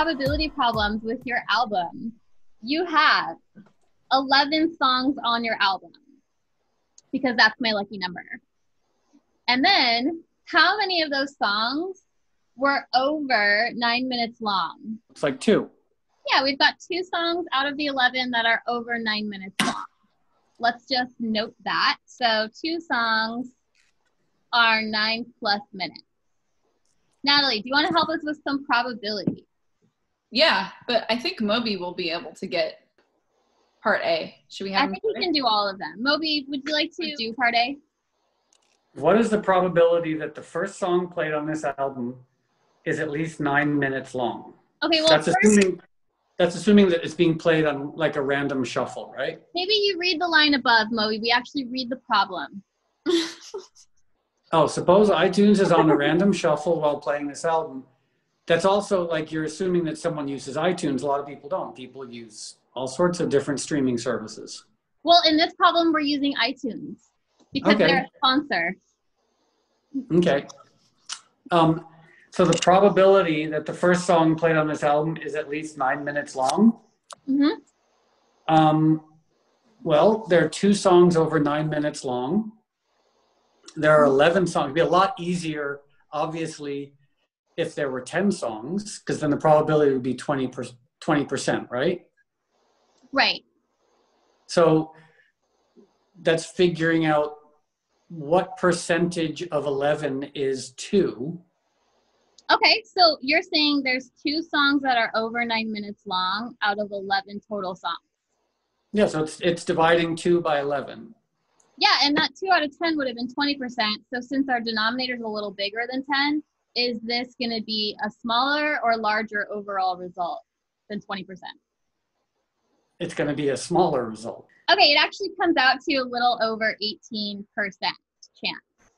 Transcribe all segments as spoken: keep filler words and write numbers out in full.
probability problems with your album, you have eleven songs on your album because that's my lucky number. And then how many of those songs were over nine minutes long? It's like two. Yeah, we've got two songs out of the eleven that are over nine minutes long. Let's just note that. So two songs are nine plus minutes. Natalie, do you want to help us with some probability? Yeah, but I think Moby will be able to get part A. Should we have I think we can do all of them. Moby, would you like to do part A? What is the probability that the first song played on this album is at least nine minutes long? Okay, well, that's first, assuming that's assuming that it's being played on like a random shuffle, right? Maybe you read the line above, Moby. We actually read the problem. Oh, suppose iTunes is on a random shuffle while playing this album. That's also like you're assuming that someone uses iTunes. A lot of people don't. People use all sorts of different streaming services. Well, in this problem, we're using iTunes because Okay. they're a sponsor. Okay. Um, so the probability that the first song played on this album is at least nine minutes long. Mm-hmm. Um, well, there are two songs over nine minutes long. There are eleven songs. It'd be a lot easier, obviously, if there were ten songs, because then the probability would be twenty percent, right? Right. So that's figuring out what percentage of eleven is two. Okay, so you're saying there's two songs that are over nine minutes long out of eleven total songs. Yeah, so it's it's dividing two by eleven. Yeah, and that two out of ten would have been twenty percent. So since our denominator is a little bigger than ten, is this going to be a smaller or larger overall result than twenty percent? It's going to be a smaller result. Okay, it actually comes out to a little over eighteen percent chance.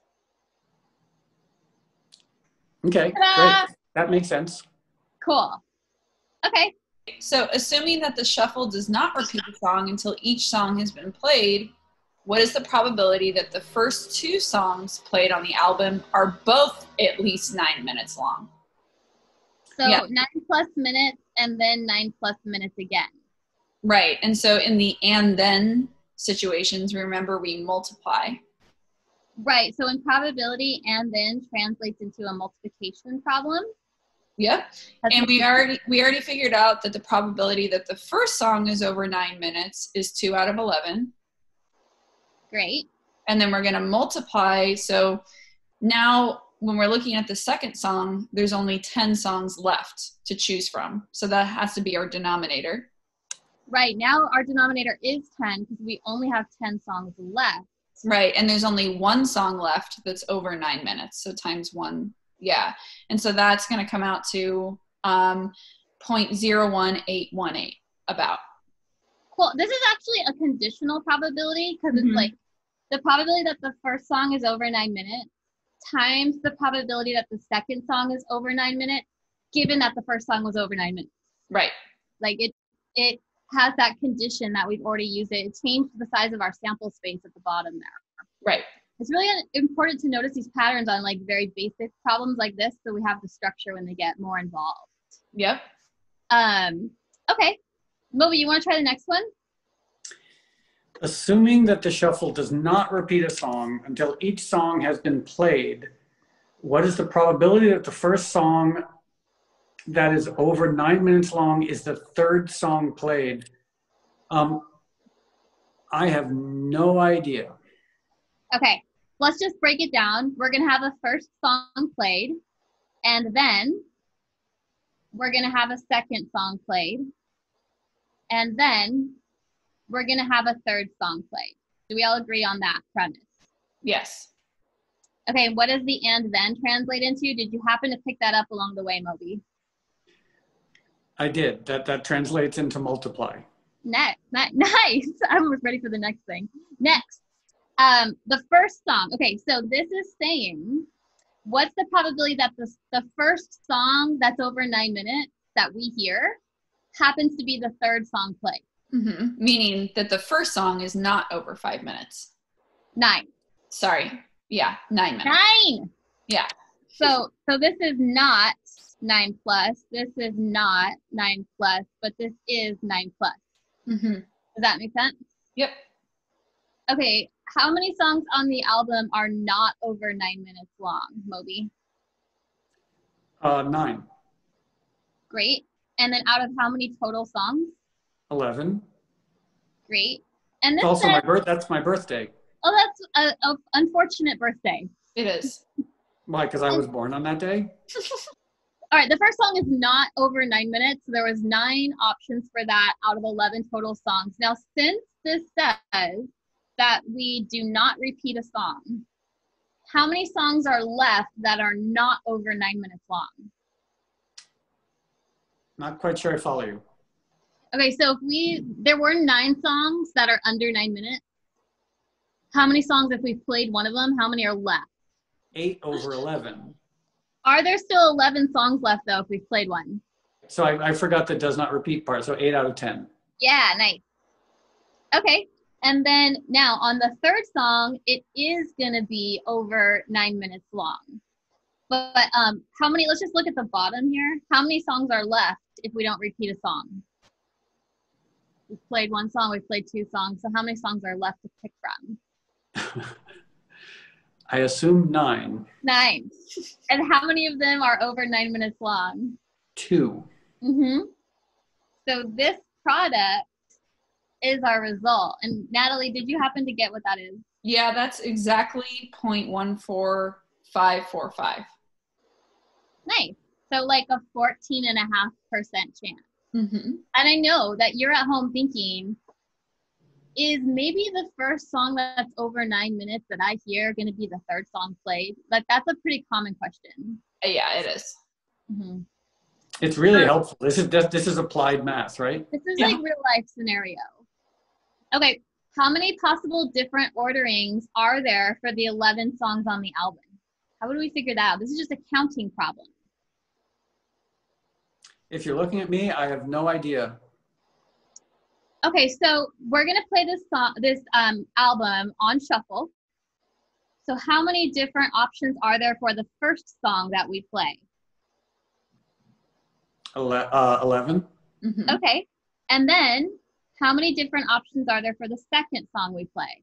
Okay, Ta-da! great. That makes sense. Cool. Okay. So assuming that the shuffle does not repeat the song until each song has been played, what is the probability that the first two songs played on the album are both at least nine minutes long? So Yeah. nine plus minutes and then nine plus minutes again. Right. And so in the and then situations, remember we multiply. Right. So in probability, and then translates into a multiplication problem. Yep. That's And we already we already figured out that the probability that the first song is over nine minutes is two out of eleven. Great. And then we're going to multiply. So now when we're looking at the second song, there's only ten songs left to choose from. So that has to be our denominator. Right. Now our denominator is ten because we only have ten songs left. Right. And there's only one song left that's over nine minutes. So times one. Yeah. And so that's going to come out to um, zero point zero one eight one eight about. Cool. This is actually a conditional probability because Mm-hmm. it's like the probability that the first song is over nine minutes times the probability that the second song is over nine minutes, given that the first song was over nine minutes. Right. Like it, it has that condition that we've already used it. It changed the size of our sample space at the bottom there. Right. It's really important to notice these patterns on like very basic problems like this so we have the structure when they get more involved. Yep. Um, okay. Moby, you want to try the next one? Assuming that the shuffle does not repeat a song until each song has been played, what is the probability that the first song that is over nine minutes long is the third song played? Um, I have no idea. Okay, let's just break it down. We're going to have a first song played, and then we're going to have a second song played, and then we're going to have a third song played. Do we all agree on that premise? Yes. Okay, what does the and then translate into? Did you happen to pick that up along the way, Moby? I did. That that translates into multiply. Next, nice. I'm ready for the next thing. Next, um, the first song. Okay, so this is saying, what's the probability that the, the first song that's over nine minutes that we hear happens to be the third song played? Mm-hmm. Meaning that the first song is not over five minutes. Nine. Sorry. Yeah, nine minutes. Nine. Yeah. So, so this is not nine plus. This is not nine plus, but this is nine plus. Mm-hmm. Does that make sense? Yep. Okay, how many songs on the album are not over nine minutes long, Moby? Uh, nine. Great. And then out of how many total songs? eleven. Great. And this It's also says, my birth. That's my birthday. oh, that's a, a unfortunate birthday. It is. Why? Because I was born on that day? All right, the first song is not over nine minutes. So there was nine options for that out of eleven total songs. Now, since this says that we do not repeat a song, how many songs are left that are not over nine minutes long? Not quite sure I follow you. Okay, so if we, there were nine songs that are under nine minutes. How many songs, if we've played one of them, how many are left? eight over eleven. Are there still eleven songs left, though, if we've played one? So I, I forgot the does not repeat part. So eight out of ten. Yeah, nice. Okay, and then now on the third song, it is going to be over nine minutes long. But, but um, how many, let's just look at the bottom here. How many songs are left if we don't repeat a song? We've played one song, we've played two songs. So how many songs are left to pick from? I assume nine. Nine. And how many of them are over nine minutes long? Two. Mm-hmm. So this product is our result. And Natalie, did you happen to get what that is? Yeah, that's exactly zero point one four five four five. Nice. So like a fourteen and a half percent chance. Mm-hmm. And I know that you're at home thinking, is maybe the first song that's over nine minutes that I hear going to be the third song played? Like, that's a pretty common question. Yeah, it is. Mm-hmm. It's really helpful. This is this is applied math, right? This is Yeah. like real life scenario. Okay, how many possible different orderings are there for the eleven songs on the album? How would we figure that out? This is just a counting problem. If you're looking at me, I have no idea. Okay, so we're gonna play this song, this um, album on shuffle. So how many different options are there for the first song that we play? Ele- uh, eleven. Mm-hmm. Okay, and then how many different options are there for the second song we play?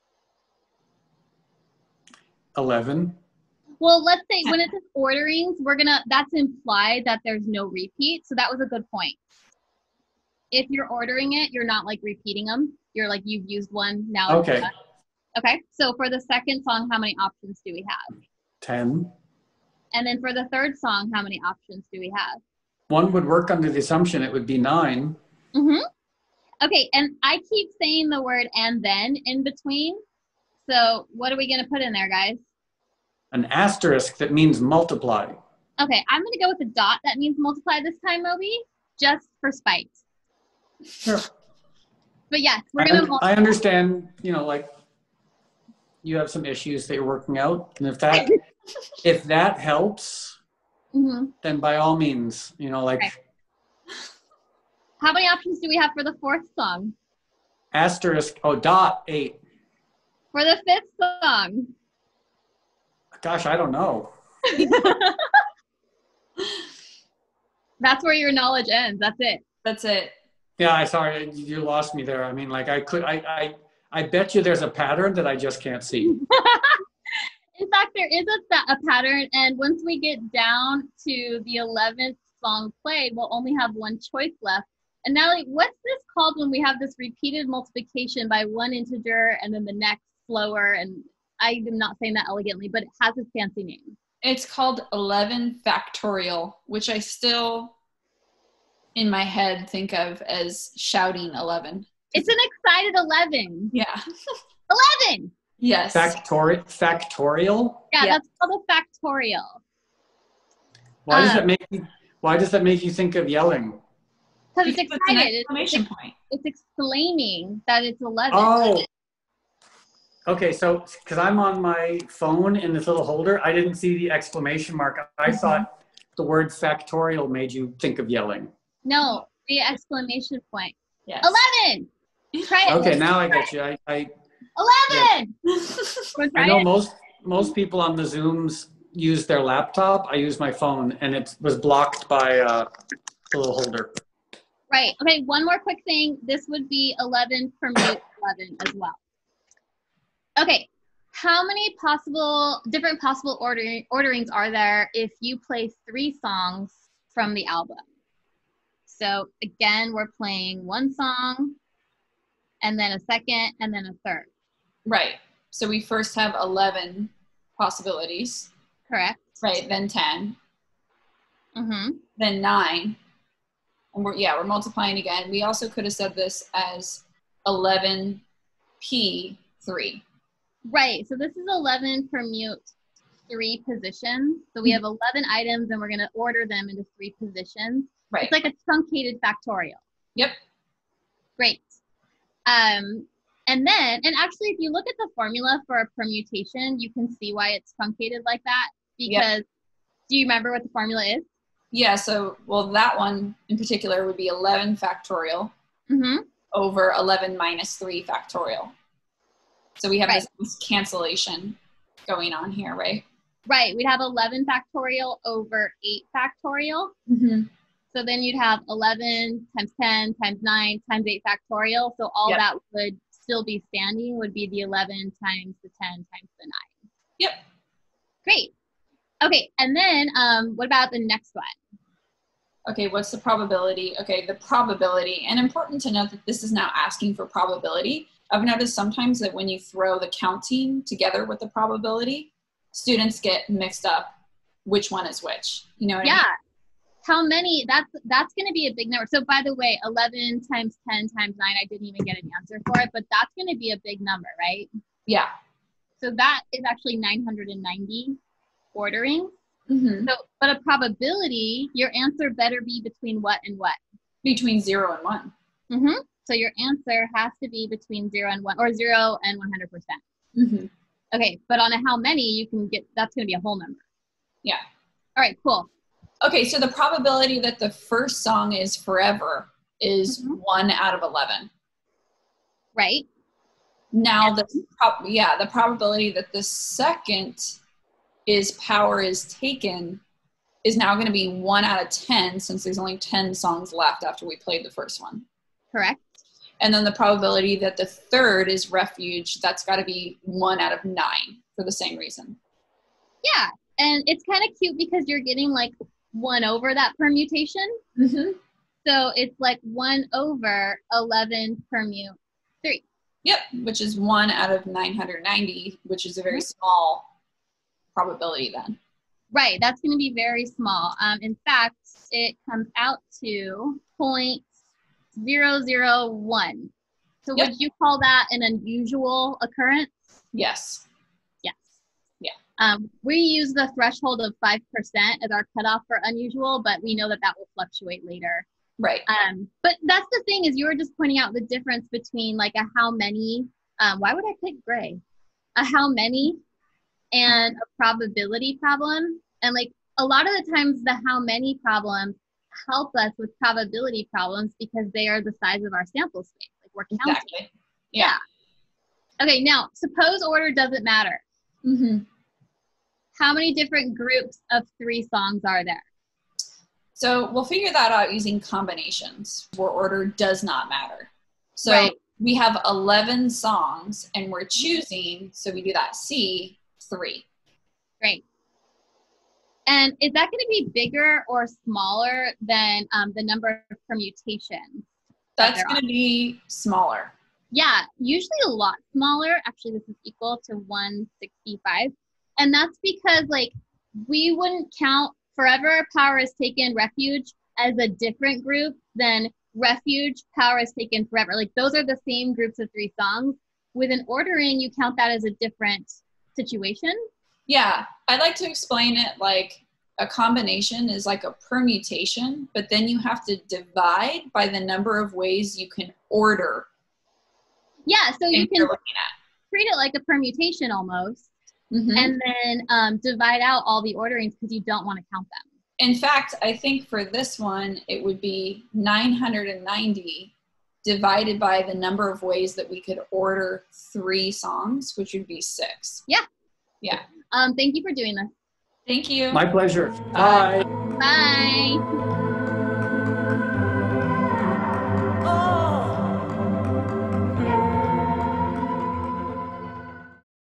eleven. Well, let's say when it says orderings, we're gonna, that's implied that there's no repeat. So that was a good point. If you're ordering it, you're not like repeating them. You're like, you've used one, now. it's Okay. done. Okay, so for the second song, how many options do we have? ten. And then for the third song, how many options do we have? One would work under the assumption it would be nine. Mm-hmm. Okay, and I keep saying the word and then in between. So what are we gonna put in there, guys? An asterisk that means multiply. Okay, I'm gonna go with a dot that means multiply this time, Moby, just for spite. Sure. But yes, we're I, gonna un- multiply. I understand, you know, like you have some issues that you're working out. And if that if that helps, Mm-hmm. then by all means, you know, like Okay. How many options do we have for the fourth song? asterisk, oh, dot, eight. For the fifth song? Gosh, I don't know. That's where your knowledge ends. That's it. That's it. Yeah, I sorry, you lost me there. I mean, like I could, I, I, I bet you there's a pattern that I just can't see. In fact, there is a, a pattern, and once we get down to the eleventh song played, we'll only have one choice left. And Natalie, what's this called when we have this repeated multiplication by one integer and then the next slower? And I am not saying that elegantly, but it has a fancy name. It's called eleven factorial, which I still, in my head, think of as shouting eleven. It's an excited eleven. Yeah. eleven! Yes. Factori- factorial? Yeah, Yeah. that's called a factorial. Why does Um, that make you, why does that make you think of yelling? Because it's Because it's an excited. It's, exclamation it's, point. it's exclaiming that it's eleven. Oh, okay. So, because I'm on my phone in this little holder, I didn't see the exclamation mark. I Mm-hmm. thought the word factorial made you think of yelling. No, the exclamation point. Yes. eleven! Try it. Okay, now I get you. I, I, eleven! Wanna try I know it? most most people on the Zooms use their laptop. I use my phone, and it was blocked by uh, a little holder. Right. Okay, one more quick thing. This would be eleven permute eleven as well. Okay, how many possible, different possible ordering, orderings are there if you play three songs from the album? So again, we're playing one song, and then a second, and then a third. Right. So we first have eleven possibilities. Correct. Right, then ten. Mm-hmm. Then nine. And we're, yeah, we're multiplying again. We also could have said this as eleven P three. Right. So this is eleven permute three positions. So we have eleven items, and we're going to order them into three positions. Right. It's like a truncated factorial. Yep. Great. Um, and then, and actually, if you look at the formula for a permutation, you can see why it's truncated like that. Because, yep. Do you remember what the formula is? Yeah, so, well, that one in particular would be eleven factorial mm-hmm. over eleven minus three factorial. So we have right. this cancellation going on here, right? Right. We'd have eleven factorial over eight factorial. Mm-hmm. So then you'd have eleven times ten times nine times eight factorial. So all yep. that would still be standing would be the eleven times the ten times the nine. Yep. Great. Okay, and then um, what about the next one? Okay, what's the probability? Okay, the probability, and important to note that this is now asking for probability. I've noticed sometimes that when you throw the counting together with the probability, students get mixed up which one is which. You know what yeah. I mean? How many, that's that's going to be a big number. So by the way, eleven times ten times nine, I didn't even get an answer for it, but that's going to be a big number, right? Yeah. So that is actually nine hundred ninety ordering. Mm-hmm. So, but a probability, your answer better be between what and what? Between zero and one. Mm-hmm. So your answer has to be between zero and one, or zero and one hundred percent. Mm-hmm. Okay, but on a how many, you can get, that's going to be a whole number. Yeah. All right, cool. Okay, so the probability that the first song is forever is mm-hmm. one out of eleven. Right. Now, the prob- yeah, the probability that the second is power is taken is now going to be one out of ten, since there's only ten songs left after we played the first one. Correct. And then the probability that the third is refuge, that's got to be one out of nine for the same reason. Yeah, and it's kind of cute because you're getting like one over that permutation. Mm-hmm. So it's like one over eleven permute three. Yep, which is one out of nine hundred ninety, which is a very mm-hmm. small probability then. Right, that's going to be very small. Um, in fact, it comes out to zero point zero zero one. So yep. Would you call that an unusual occurrence? Yes. Yes. Yeah. Um, we use the threshold of five percent as our cutoff for unusual, but we know that that will fluctuate later. Right. Um, but that's the thing, is you were just pointing out the difference between like a how many, um, why would I pick gray? A how many and a probability problem. And like a lot of the times the how many problems help us with probability problems because they are the size of our sample space. Like we're counting. Exactly. Yeah. yeah. Okay, now suppose order doesn't matter. Mm-hmm. How many different groups of three songs are there? So we'll figure that out using combinations where order does not matter. So right. we have eleven songs and we're choosing, so we do that C, three. Great. And is that going to be bigger or smaller than um, the number of permutations? That's that going to be smaller. Yeah, usually a lot smaller. Actually, this is equal to one sixty-five. And that's because like we wouldn't count forever power is taken refuge as a different group than refuge power is taken forever. Like those are the same groups of three songs. With an ordering, you count that as a different situation. Yeah, I like to explain it like a combination is like a permutation, but then you have to divide by the number of ways you can order. Yeah, so you can looking at. treat it like a permutation almost. Mm-hmm. And then um, divide out all the orderings because you don't want to count them. In fact, I think for this one, it would be nine hundred ninety divided by the number of ways that we could order three songs, which would be six. Yeah. Yeah. Um, thank you for doing this. Thank you. My pleasure. Bye. Bye. Bye.